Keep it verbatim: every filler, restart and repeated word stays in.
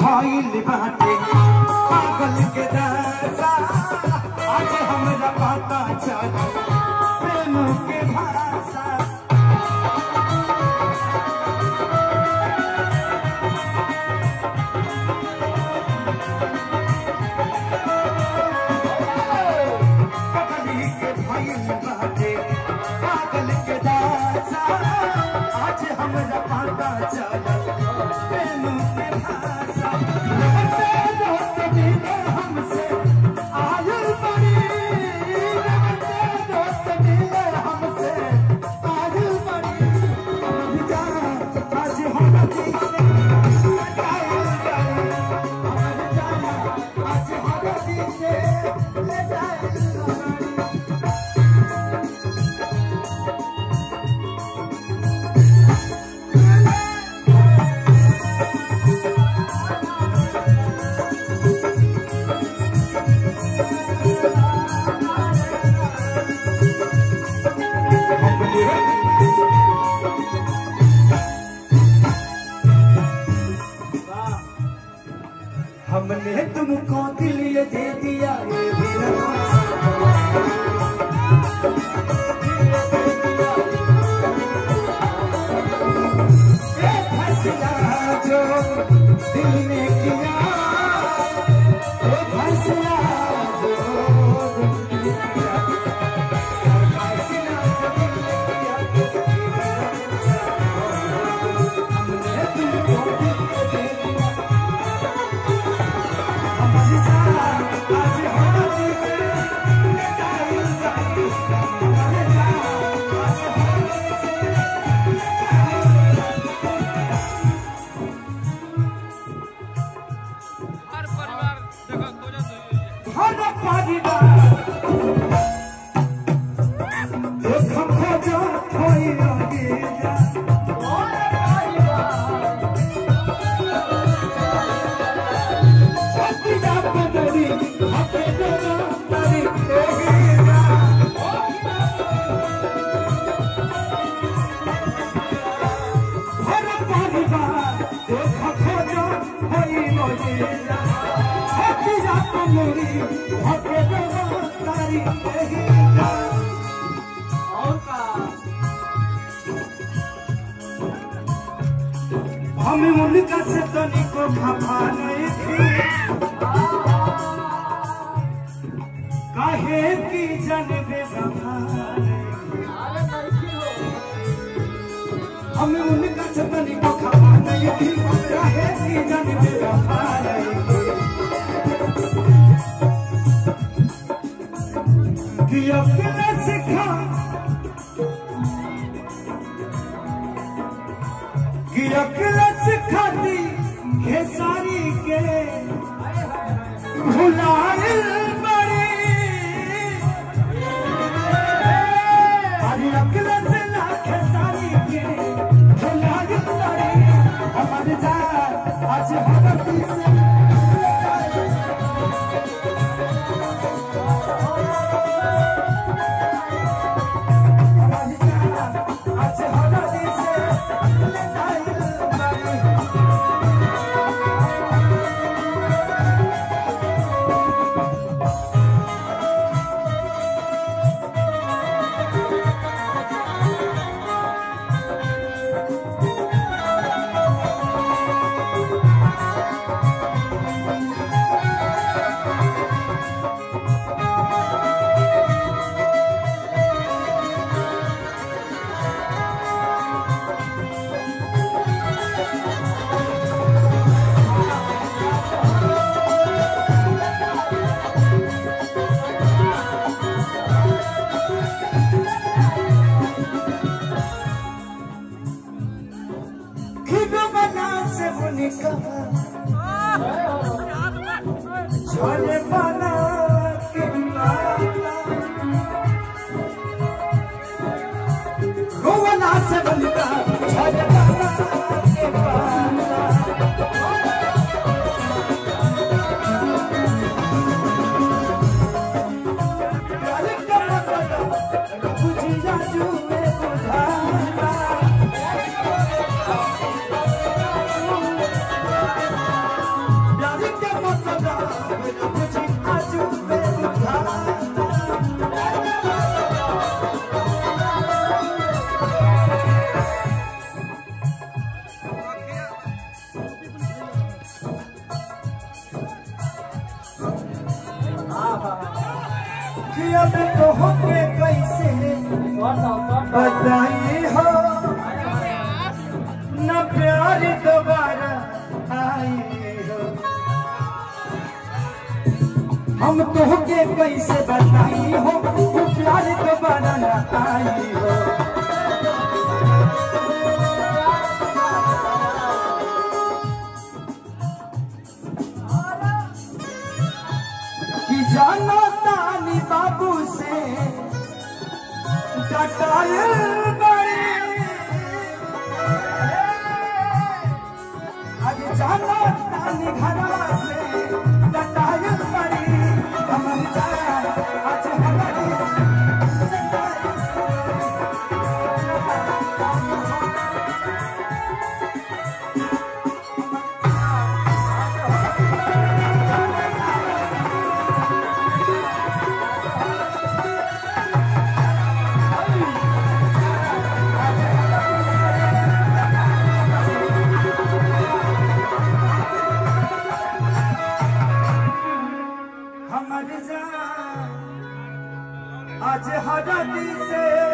भइल बाटे पागल के दशा आज हमरा पता चल प्रेम के भाषा पागल के दासा आज हमरा पता चलल प्रेम के भाषा लगते दोस्त मिले हमसे आयल बड़ी लगते दोस्त मिले हमसे आयल बड़ी आज हम ठीक से आयल बड़ी हमारे जाना आज हम ठीक से ले जाए हमने तुमको दिल ये दे दिया ये भी फैसला जो दिल ने किया वो फैसला जो दिल ने किया फैसला जो दिल ने किया हमने तुमको दिल ये दे दिया हमें उनका से तनिको खफा नहीं थी काहे की जनबे वफा हमें उनका से तनिको खफा नहीं थी काहे की जनबे वफा कि अपने सिखा कि अकेला सिखाती खेसारी के भुलाइल बड़ी अरे अकेला से ना खेसारी के भुलाइल बड़ी हमारे जान आज भगती से कि अब तो होके कैसे बताई हो न प्यार दोबारा आई हो। हम तो होके कैसे बताई हो तू प्यार दोबारा न आई हो। कि जानो तानी बाबू से डटायल बड़ी अरे जानो तानी घरवा से डटायल बड़ी हमर जान आज हमारी आज हरदी से